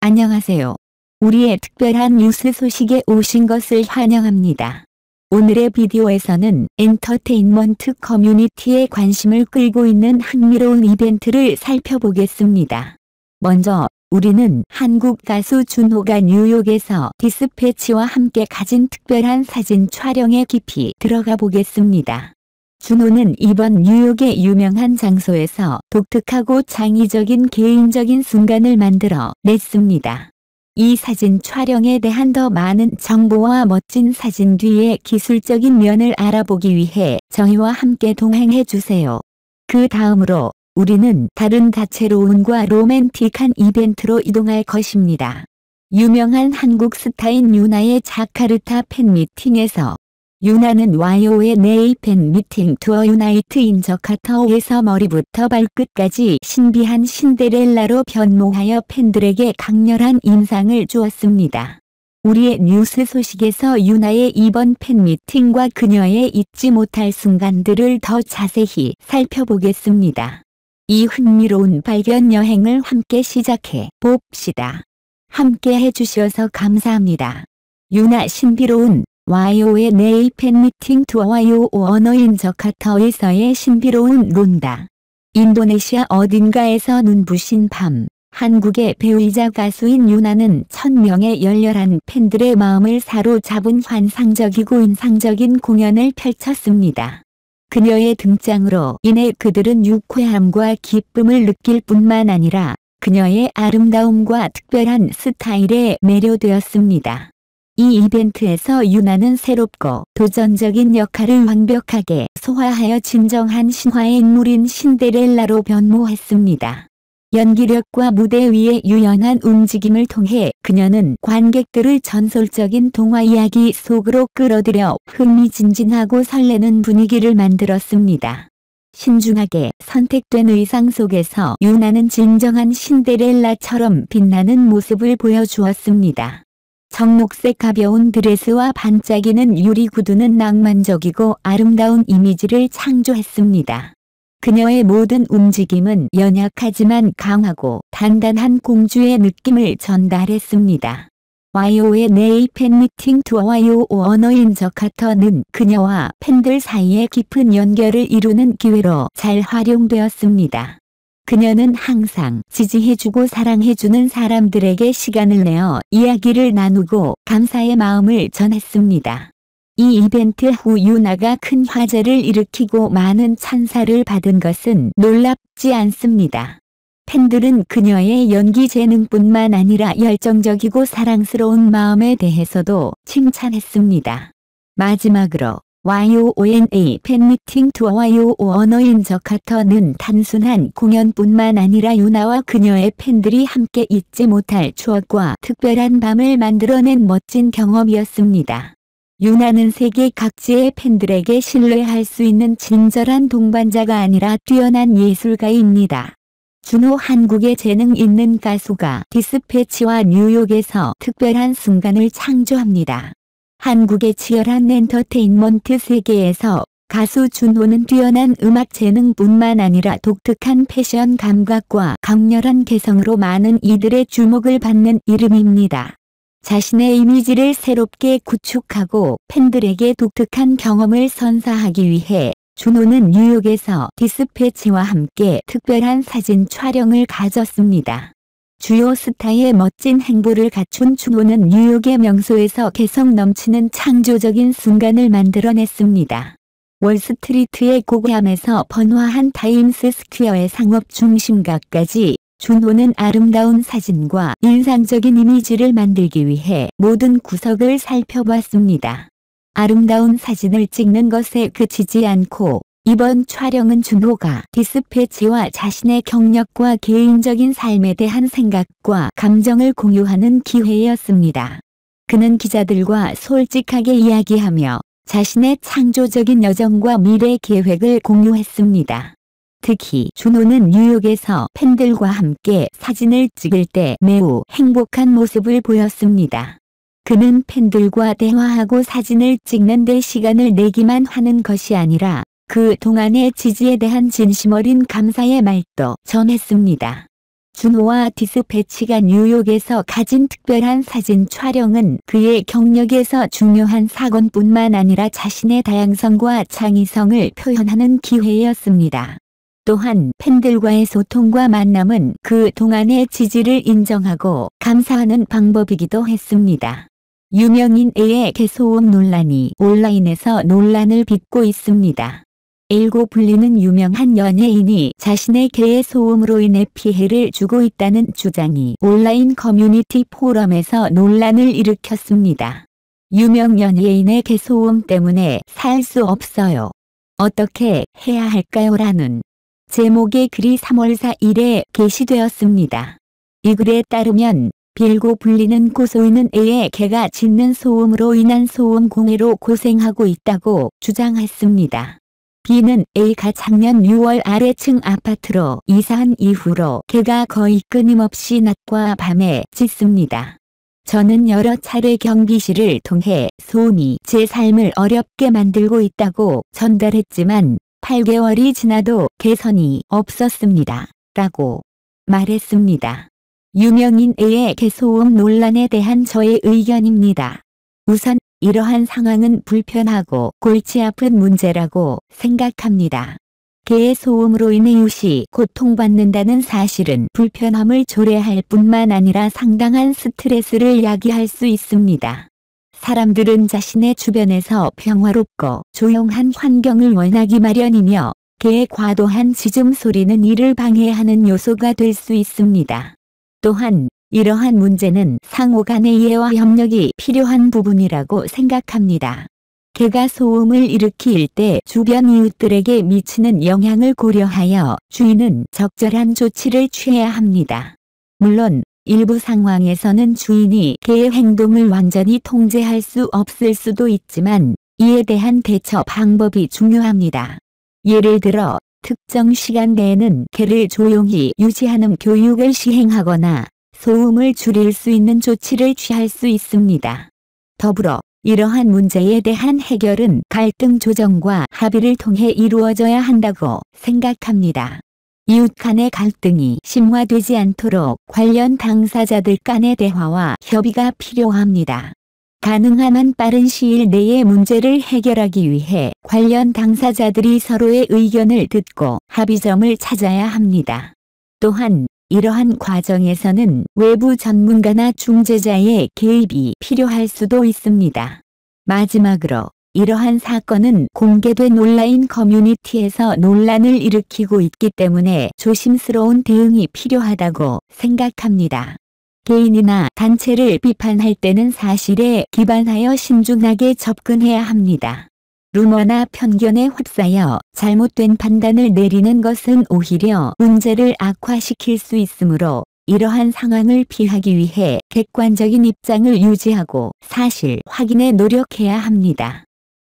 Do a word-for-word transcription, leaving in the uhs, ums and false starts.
안녕하세요. 우리의 특별한 뉴스 소식에 오신 것을 환영합니다. 오늘의 비디오에서는 엔터테인먼트 커뮤니티의 관심을 끌고 있는 흥미로운 이벤트를 살펴보겠습니다. 먼저 우리는 한국 가수 준호가 뉴욕에서 디스패치와 함께 가진 특별한 사진 촬영에 깊이 들어가 보겠습니다. 준호는 이번 뉴욕의 유명한 장소에서 독특하고 창의적인 개인적인 순간을 만들어 냈습니다. 이 사진 촬영에 대한 더 많은 정보와 멋진 사진 뒤의 기술적인 면을 알아보기 위해 저희와 함께 동행해 주세요. 그 다음으로 우리는 다른 다채로움과 로맨틱한 이벤트로 이동할 것입니다. 유명한 한국 스타인 유나의 자카르타 팬미팅에서 유나는 와이오의 네이 팬미팅 투어 유나이트 인 저카타에서 머리부터 발끝까지 신비한 신데렐라로 변모하여 팬들에게 강렬한 인상을 주었습니다. 우리의 뉴스 소식에서 유나의 이번 팬미팅과 그녀의 잊지 못할 순간들을 더 자세히 살펴보겠습니다. 이 흥미로운 발견 여행을 함께 시작해 봅시다. 함께 해주셔서 감사합니다. 유나 신비로운 와이오의 네이 팬미팅 투어 와이오 언어인 저카타에서의 신비로운 론다. 인도네시아 어딘가에서 눈부신 밤, 한국의 배우이자 가수인 유나는 천 명의 열렬한 팬들의 마음을 사로잡은 환상적이고 인상적인 공연을 펼쳤습니다. 그녀의 등장으로 인해 그들은 유쾌함과 기쁨을 느낄 뿐만 아니라 그녀의 아름다움과 특별한 스타일에 매료되었습니다. 이 이벤트에서 유나는 새롭고 도전적인 역할을 완벽하게 소화하여 진정한 신화의 인물인 신데렐라로 변모했습니다. 연기력과 무대 위의 유연한 움직임을 통해 그녀는 관객들을 전설적인 동화 이야기 속으로 끌어들여 흥미진진하고 설레는 분위기를 만들었습니다. 신중하게 선택된 의상 속에서 유나는 진정한 신데렐라처럼 빛나는 모습을 보여주었습니다. 청록색 가벼운 드레스와 반짝이는 유리 구두는 낭만적이고 아름다운 이미지를 창조했습니다. 그녀의 모든 움직임은 연약하지만 강하고 단단한 공주의 느낌을 전달했습니다. 와이오의 네이 팬미팅 투어 와이오 언어인 저카타는 그녀와 팬들 사이에 깊은 연결을 이루는 기회로 잘 활용되었습니다. 그녀는 항상 지지해주고 사랑해주는 사람들에게 시간을 내어 이야기를 나누고 감사의 마음을 전했습니다. 이 이벤트 후 유나가 큰 화제를 일으키고 많은 찬사를 받은 것은 놀랍지 않습니다. 팬들은 그녀의 연기 재능뿐만 아니라 열정적이고 사랑스러운 마음에 대해서도 칭찬했습니다. 마지막으로 와이오엔에이 팬미팅 투어 와이오 언어인 저카타는 단순한 공연뿐만 아니라 유나와 그녀의 팬들이 함께 잊지 못할 추억과 특별한 밤을 만들어낸 멋진 경험이었습니다. 유나는 세계 각지의 팬들에게 신뢰할 수 있는 친절한 동반자가 아니라 뛰어난 예술가입니다. 준호 한국의 재능 있는 가수가 디스패치와 뉴욕에서 특별한 순간을 창조합니다. 한국의 치열한 엔터테인먼트 세계에서 가수 준호는 뛰어난 음악 재능뿐만 아니라 독특한 패션 감각과 강렬한 개성으로 많은 이들의 주목을 받는 이름입니다. 자신의 이미지를 새롭게 구축하고 팬들에게 독특한 경험을 선사하기 위해 준호는 뉴욕에서 디스패치와 함께 특별한 사진 촬영을 가졌습니다. 주요 스타의 멋진 행보를 갖춘 준호는 뉴욕의 명소에서 개성 넘치는 창조적인 순간을 만들어냈습니다. 월스트리트의 고고함에서 번화한 타임스 스퀘어의 상업 중심가까지 준호는 아름다운 사진과 인상적인 이미지를 만들기 위해 모든 구석을 살펴봤습니다. 아름다운 사진을 찍는 것에 그치지 않고 이번 촬영은 준호가 디스패치와 자신의 경력과 개인적인 삶에 대한 생각과 감정을 공유하는 기회였습니다. 그는 기자들과 솔직하게 이야기하며 자신의 창조적인 여정과 미래 계획을 공유했습니다. 특히 준호는 뉴욕에서 팬들과 함께 사진을 찍을 때 매우 행복한 모습을 보였습니다. 그는 팬들과 대화하고 사진을 찍는 데 시간을 내기만 하는 것이 아니라 그 동안의 지지에 대한 진심 어린 감사의 말도 전했습니다. 준호와 디스패치가 뉴욕에서 가진 특별한 사진 촬영은 그의 경력에서 중요한 사건뿐만 아니라 자신의 다양성과 창의성을 표현하는 기회였습니다. 또한 팬들과의 소통과 만남은 그 동안의 지지를 인정하고 감사하는 방법이기도 했습니다. 유명인 A의 개소음 논란이 온라인에서 논란을 빚고 있습니다. A고 불리는 유명한 연예인이 자신의 개의 소음으로 인해 피해를 주고 있다는 주장이 온라인 커뮤니티 포럼에서 논란을 일으켰습니다. 유명 연예인의 개소음 때문에 살 수 없어요. 어떻게 해야 할까요? 라는 제목의 글이 삼월 사일에 게시되었습니다. 이 글에 따르면 빌고 불리는 고소인은 A의 개가 짖는 소음으로 인한 소음 공해로 고생하고 있다고 주장했습니다. B는 A가 작년 유월 아래층 아파트로 이사한 이후로 개가 거의 끊임없이 낮과 밤에 짖습니다. 저는 여러 차례 경비실을 통해 소음이 제 삶을 어렵게 만들고 있다고 전달했지만 팔 개월이 지나도 개선이 없었습니다. 라고 말했습니다. 유명인 A의 개소음 논란에 대한 저의 의견입니다. 우선 이러한 상황은 불편하고 골치 아픈 문제라고 생각합니다. 개의 소음으로 인해 이웃이 고통받는다는 사실은 불편함을 초래할 뿐만 아니라 상당한 스트레스를 야기할 수 있습니다. 사람들은 자신의 주변에서 평화롭고 조용한 환경을 원하기 마련이며 개의 과도한 짖음 소리는 이를 방해하는 요소가 될 수 있습니다. 또한 이러한 문제는 상호 간의 이해와 협력이 필요한 부분이라고 생각합니다. 개가 소음을 일으킬 때 주변 이웃들에게 미치는 영향을 고려하여 주인은 적절한 조치를 취해야 합니다. 물론 일부 상황에서는 주인이 개의 행동을 완전히 통제할 수 없을 수도 있지만 이에 대한 대처 방법이 중요합니다. 예를 들어 특정 시간대에는 개를 조용히 유지하는 교육을 시행하거나 소음을 줄일 수 있는 조치를 취할 수 있습니다. 더불어 이러한 문제에 대한 해결은 갈등 조정과 합의를 통해 이루어져야 한다고 생각합니다. 이웃 간의 갈등이 심화되지 않도록 관련 당사자들 간의 대화와 협의가 필요합니다. 가능한 한 빠른 시일 내에 문제를 해결하기 위해 관련 당사자들이 서로의 의견을 듣고 합의점을 찾아야 합니다. 또한 이러한 과정에서는 외부 전문가나 중재자의 개입이 필요할 수도 있습니다. 마지막으로 이러한 사건은 공개된 온라인 커뮤니티에서 논란을 일으키고 있기 때문에 조심스러운 대응이 필요하다고 생각합니다. 개인이나 단체를 비판할 때는 사실에 기반하여 신중하게 접근해야 합니다. 루머나 편견에 휩싸여 잘못된 판단을 내리는 것은 오히려 문제를 악화시킬 수 있으므로 이러한 상황을 피하기 위해 객관적인 입장을 유지하고 사실 확인에 노력해야 합니다.